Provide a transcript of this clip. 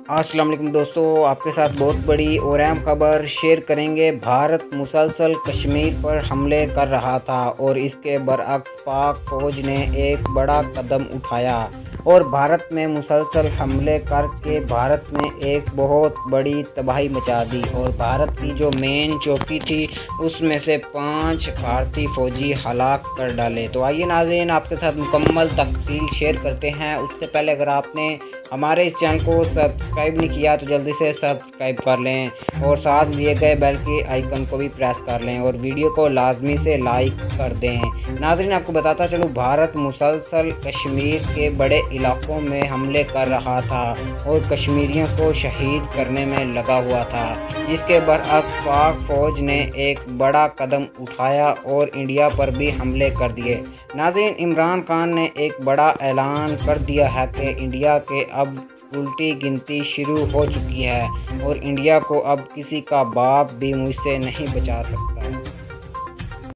अस्सलाम वालेकुम दोस्तों, आपके साथ बहुत बड़ी और अहम खबर शेयर करेंगे। भारत मुसलसल कश्मीर पर हमले कर रहा था और इसके बरअक्स पाक फ़ौज ने एक बड़ा कदम उठाया और भारत में मुसलसल हमले करके भारत में एक बहुत बड़ी तबाही मचा दी और भारत की जो मेन चौकी थी उसमें से 5 भारतीय फ़ौजी हलाक कर डाले। तो आइए नाज़रीन, आपके साथ मुकम्मल तफसील शेयर करते हैं। उससे पहले अगर आपने हमारे इस चैनल को सब्सक्राइब नहीं किया तो जल्दी से सब्सक्राइब कर लें और साथ दिए गए बेल के आइकन को भी प्रेस कर लें और वीडियो को लाजमी से लाइक कर दें। नाज़रीन, आपको बताता चलूँ, भारत मुसलसल कश्मीर के बड़े इलाकों में हमले कर रहा था और कश्मीरियों को शहीद करने में लगा हुआ था, जिसके बरअक्स पाक फ़ौज ने एक बड़ा कदम उठाया और इंडिया पर भी हमले कर दिए। नाज़रीन, इमरान खान ने एक बड़ा ऐलान कर दिया है कि इंडिया के अब उल्टी गिनती शुरू हो चुकी है और इंडिया को अब किसी का बाप भी मुझसे नहीं बचा सकता।